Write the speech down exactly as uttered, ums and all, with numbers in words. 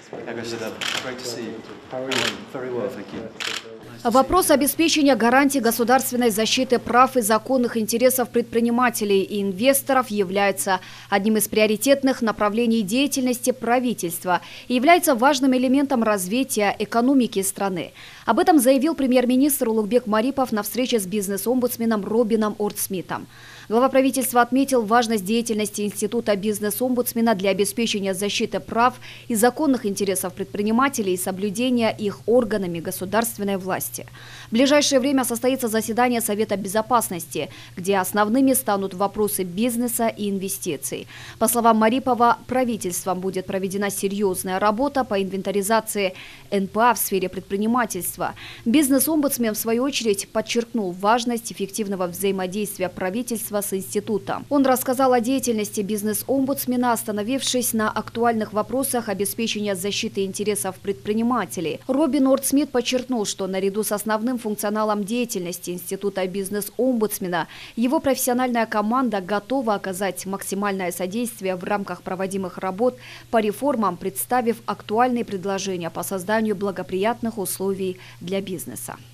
Вопрос обеспечения гарантий государственной защиты прав и законных интересов предпринимателей и инвесторов является одним из приоритетных направлений деятельности правительства и является важным элементом развития экономики страны. Об этом заявил премьер-министр Улугбек Марипов на встрече с бизнес-омбудсменом Робином Ордсмитом. Глава правительства отметил важность деятельности Института бизнес-омбудсмена для обеспечения защиты прав и законных интересов предпринимателей и соблюдения их органами государственной власти. В ближайшее время состоится заседание Совета безопасности, где основными станут вопросы бизнеса и инвестиций. По словам Марипова, правительством будет проведена серьезная работа по инвентаризации эн пэ а в сфере предпринимательства. Бизнес-омбудсмен, в свою очередь, подчеркнул важность эффективного взаимодействия правительства с институтом. Он рассказал о деятельности бизнес-омбудсмена, остановившись на актуальных вопросах обеспечения защиты интересов предпринимателей. Робин Ордсмит подчеркнул, что наряду с основным функционалом деятельности Института бизнес-омбудсмена его профессиональная команда готова оказать максимальное содействие в рамках проводимых работ по реформам, представив актуальные предложения по созданию благоприятных условий для бизнеса.